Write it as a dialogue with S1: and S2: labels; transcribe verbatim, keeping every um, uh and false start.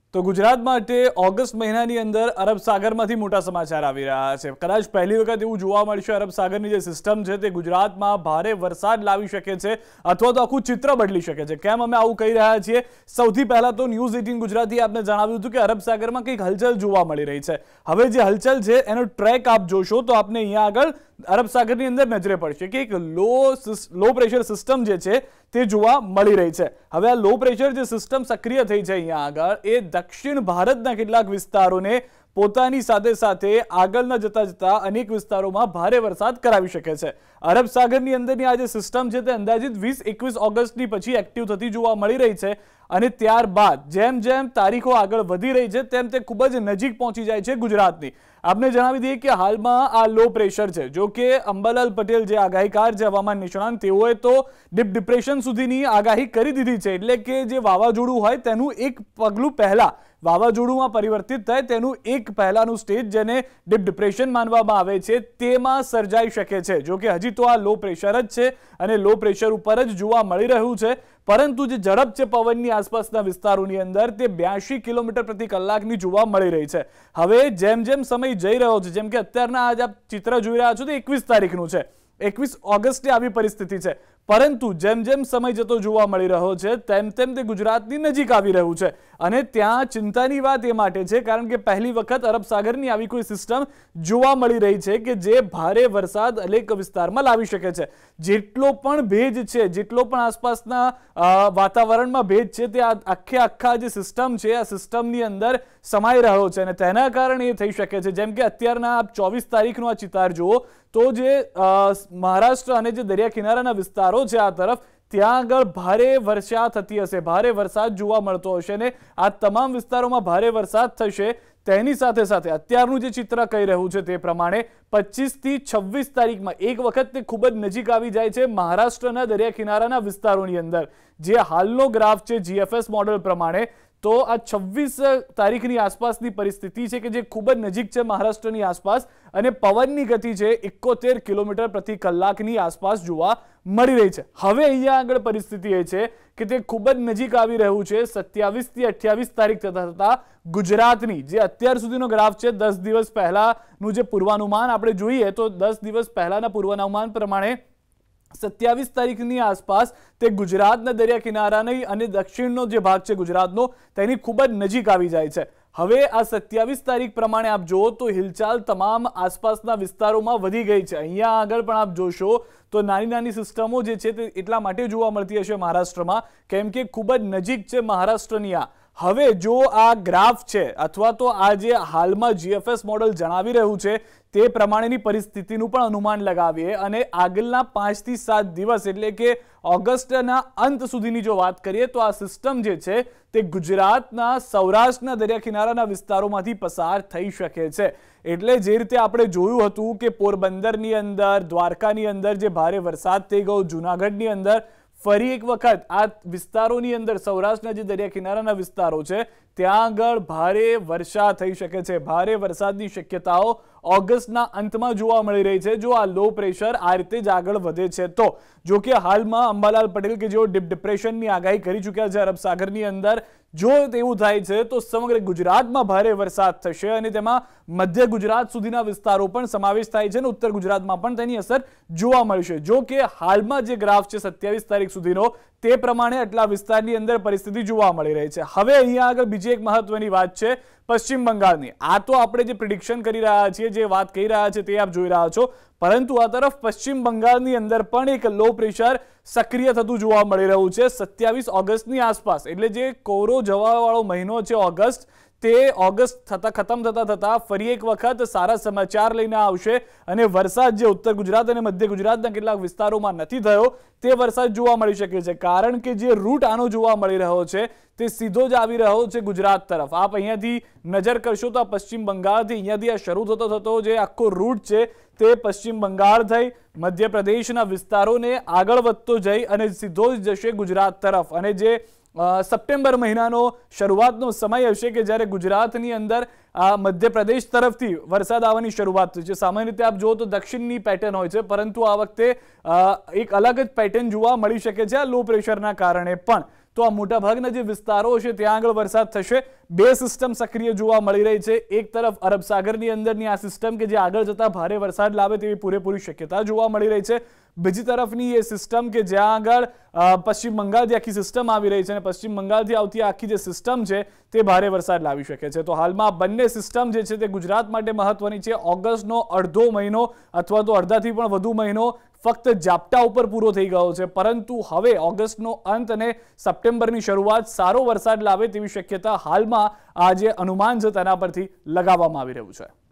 S1: તો ગુજરાત માટે ઓગસ્ટ મહિનાની અંદર અરબ સાગરમાંથી મોટા સમાચાર આવી રહ્યા છે। કદાચ પહેલી વખત એવું જોવા મળશે અરબ સાગરની જે સિસ્ટમ છે તે ગુજરાતમાં ભારે વરસાદ લાવી શકે છે અથવા તો આખું ચિત્ર બદલી શકે છે। કેમ અમે આવું કહી રહ્યા છીએ? સૌથી પહેલા તો ન્યૂઝ એટીન ગુજરાતી આપને જણાવ્યું હતું કે અરબ સાગરમાં કંઈક હલચલ જોવા મળી રહી છે। હવે જે હલચલ છે એનો ટ્રેક આપ જોશો તો આપને અહીંયા આગળ અરબ સાગરની અંદર નજરે પડશે કે એક લો લો પ્રેશર સિસ્ટમ જે છે તે જોવા મળી રહી છે। હવે આ લો પ્રેશર જે સિસ્ટમ સક્રિય થઈ છે અહીંયા આગળ એ દક્ષિણ ભારતના કેટલાક વિસ્તારોને પોતાની સાથે સાથે આગળના જતા જતા અનેક વિસ્તારોમાં ભારે વરસાદ કરાવી શકે છે। અરબ સાગરની અંદરની આ જે સિસ્ટમ છે તે અંદાજિત વીસ એકવીસ ઓગસ્ટની પછી એક્ટિવ થતી જોવા મળી રહી છે અને ત્યારબાદ જેમ જેમ તારીખો આગળ વધી રહી છે તેમ તે ખૂબ જ નજીક પહોંચી જાય છે ગુજરાતની। આપને જણાવી દઈએ કે હાલમાં આ લો પ્રેશર છે જો કે અંબાલાલ પટેલ જે આગાહીકાર છે હવામાન નિષ્ણાંત તેઓએ તો ડીપ ડિપ્રેશન સુધીની આગાહી કરી દીધી છે એટલે કે જે વાવાઝોડું હોય તેનું એક પગલું પહેલા વાવાઝોડુંમાં પરિવર્તિત થાય તેનું એક પહેલાનું સ્ટેજ જેને ડીપ ડિપ્રેશન માનવામાં આવે છે તેમાં સર્જાઈ શકે છે। જો કે હજી તો આ લો પ્રેશર જ છે અને લો પ્રેશર ઉપર જ જોવા મળી રહ્યું છે પરંતુ જે ઝડપ છે પવનની આસપાસના વિસ્તારોની અંદર તે બ્યાસી કિલોમીટર પ્રતિ કલાકની જોવા મળી રહી છે। હવે જેમ જેમ સમય જઈ રહ્યો છે જેમ કે અત્યારના આજ આપ ચિત્ર જોઈ રહ્યા છો તો એકવીસ તારીખનું છે, એકવીસ ઓગસ્ટે આવી પરિસ્થિતિ છે પરંતુ જેમ જેમ સમય જતો જોવા મળી રહ્યો છે તેમ તેમ તે ગુજરાતની નજીક આવી રહ્યું છે અને ત્યાં ચિંતાની વાત એ માટે છે કારણ કે પહેલી વખત અરબ સાગરની આવી કોઈ સિસ્ટમ જોવા મળી રહી છે કે જે ભારે વરસાદ અનેક વિસ્તારમાં લાવી શકે છે। જેટલો પણ ભેજ છે, જેટલો પણ આસપાસના વાતાવરણમાં ભેજ છે તે આખે આખા જે સિસ્ટમ છે આ સિસ્ટમની અંદર સમાઈ રહ્યો છે અને તેના કારણે એ થઈ શકે છે। જેમ કે અત્યારના આપ ચોવીસ તારીખનો આ ચિતાર જુઓ તો જે મહારાષ્ટ્ર અને જે દરિયા કિનારાના વિસ્તારો છે આ તરફ ત્યાં આગળ ભારે વર્ષા થતી હશે, ભારે વરસાદ જોવા મળતો હશે ને આ તમામ વિસ્તારોમાં ભારે વરસાદ થશે। તેની સાથે સાથે અત્યારનું જે ચિત્ર કહી રહ્યું છે તે પ્રમાણે પચીસ થી છવ્વીસ તારીખમાં એક વખત તે ખૂબ જ નજીક આવી જાય છે મહારાષ્ટ્રના દરિયા કિનારાના વિસ્તારોની અંદર। જે હાલનો ગ્રાફ છે જીએફએસ મોડેલ પ્રમાણે તો આ છવ્વીસ તારીખની આસપાસની પરિસ્થિતિ છે કે જે ખૂબ જ નજીક છે મહારાષ્ટ્રની આસપાસ અને પવનની ગતિ છે એકોતેર કિલોમીટર પ્રતિ કલાકની આસપાસ જોવા મળી રહી છે। હવે અહીંયા આગળ પરિસ્થિતિ એ છે કે તે ખૂબ જ નજીક આવી રહ્યું છે સત્યાવીસ થી અઠ્યાવીસ તારીખ થતા થતા ગુજરાતની જે અત્યાર સુધીનો ગ્રાફ છે દસ દિવસ પહેલાનું જે પૂર્વાનુમાન આપણે જોઈએ તો દસ દિવસ પહેલાના પૂર્વાનુમાન પ્રમાણે સત્યાવીસ તારીખની આસપાસ તે ગુજરાતના દરિયા કિનારાની અને દક્ષિણનો જે ભાગ છે ગુજરાતનો તેની ખૂબ જ નજીક આવી જાય છે। હવે આ સત્યાવીસ તારીખ પ્રમાણે આપ જુઓ તો હિલચાલ તમામ આસપાસના વિસ્તારોમાં વધી ગઈ છે। અહીંયા આગળ પણ આપ જોશો તો નાની નાની સિસ્ટમો જે છે તે એટલા માટે જોવા મળતી હશે મહારાષ્ટ્રમાં કેમ કે ખૂબ જ નજીક છે મહારાષ્ટ્રની આ। હવે જો આ ગ્રાફ છે અથવા તો આ જે હાલમાં જીએફએસ મોડેલ જણાવી રહ્યું છે તે પ્રમાણેની પરિસ્થિતિનું પણ અનુમાન લગાવીએ અને આગળના પાંચ થી સાત દિવસ એટલે કે ઓગસ્ટના અંત સુધીની જો વાત કરીએ તો આ સિસ્ટમ જે છે તે ગુજરાતના સૌરાષ્ટ્રના દરિયા કિનારાના વિસ્તારોમાંથી પસાર થઈ શકે છે। એટલે જે રીતે આપણે જોયું હતું કે પોરબંદરની અંદર, દ્વારકાની અંદર જે ભારે વરસાદ થઈ ગયો, જૂનાગઢની અંદર ફરી એક વખત આ વિસ્તારોની અંદર સૌરાષ્ટ્રના જે દરિયા કિનારાના વિસ્તારો છે ત્યાં આગળ ભારે વર્ષા થઈ શકે છે। ભારે વરસાદની શક્યતાઓ ઓગસ્ટના અંતમાં જોવા મળી રહી છે જો આ લો પ્રેશર આ રીતે જ આગળ વધે છે તો। જો કે હાલમાં અંબાલાલ પટેલ કે જેઓ ડીપ ડિપ્રેશનની આગાહી કરી ચૂક્યા છે અરબ સાગરની અંદર જો તેવું થાય છે તો સમગ્ર ગુજરાતમાં ભારે વરસાદ થશે અને તેમાં મધ્ય ગુજરાત સુધીના વિસ્તારો પણ સમાવેશ થાય છે અને ઉત્તર ગુજરાતમાં પણ તેની અસર જોવા મળશે। જો કે હાલમાં જે ગ્રાફ છે સત્યાવીસ તારીખ સુધીનો તે પ્રમાણે આટલા વિસ્તારની અંદર પરિસ્થિતિ જોવા મળી રહી છે। હવે અહીંયા આગળ બીજી એક મહત્વની વાત છે પશ્ચિમ બંગાળની। આ તો આપણે જે પ્રિડિક્શન કરી રહ્યા છીએ, જે વાત કહી રહ્યા છે તે આપ જોઈ રહ્યા છો પરંતુ આ તરફ પશ્ચિમ બંગાળની અંદર પણ એક લો પ્રેશર સક્રિય થતું જોવા મળી રહ્યું છે સત્યાવીસ ઓગસ્ટની આસપાસ। એટલે જે કોરો જવાવાળો મહિનો છે ઓગસ્ટ તે ઓગસ્ટ થતા ખતમ થતા થતા ફરી એક વખત સારા સમાચાર લઈને આવશે અને વરસાદ જે ઉત્તર ગુજરાત અને મધ્ય ગુજરાતના કેટલાક વિસ્તારોમાં નથી થયો તે વરસાદ જોવા મળી શકે છે કારણ કે જે રૂટ આનો જોવા મળી રહ્યો છે તે સીધો જ આવી રહ્યો છે ગુજરાત તરફ। આપ અહીંયાથી નજર કરશો તો આ પશ્ચિમ બંગાળથી અહીંયાથી આ શરૂ થતો થતો જે આખો રૂટ છે તે પશ્ચિમ બંગાળ થઈ મધ્યપ્રદેશના વિસ્તારોને આગળ વધતો જઈ અને સીધો જ જશે ગુજરાત તરફ અને જે સપ્ટેમ્બર મહિનાનો શરૂઆતનો સમય હશે કે જ્યારે ગુજરાતની અંદર આ મધ્યપ્રદેશ તરફથી વરસાદ આવવાની શરૂઆત થઈ છે। સામાન્ય રીતે આપ જુઓ તો દક્ષિણની પેટર્ન હોય છે પરંતુ આ વખતે એક અલગ જ પેટર્ન જોવા મળી શકે છે આ લો પ્રેશરના કારણે પણ। તો આ મોટાભાગના જે વિસ્તારો છે ત્યાં આગળ વરસાદ થશે. બે સિસ્ટમ સક્રિય જોવા મળી રહી છે. એક તરફ અરબ સાગરની અંદરની આ સિસ્ટમ કે જે આગળ જતા ભારે વરસાદ લાવે તેવી પૂરેપૂરી શક્યતા જોવા મળી રહી છે. બીજી તરફની એ સિસ્ટમ કે જ્યાં આગળ પશ્ચિમ બંગાળથી આખી સિસ્ટમ આવી રહી છે અને પશ્ચિમ બંગાળથી આવતી આખી જે સિસ્ટમ છે તે ભારે વરસાદ લાવી શકે છે. તો હાલમાં બંને સિસ્ટમ જે છે તે ગુજરાત માટે મહત્વની છે. ઓગસ્ટનો અડધો મહિનો અથવા તો અડધાથી પણ વધુ મહિનો ફક્ત ઝાપટા ઉપર પૂરો થઈ ગયો છે, પરંતુ હવે ઓગસ્ટનો અંત અને સપ્ટેમ્બરની શરૂઆત સારો વરસાદ લાવે તેવી શક્યતા હાલમાં આ જે અનુમાન છે તેના પરથી લગાવવામાં આવી રહ્યું છે.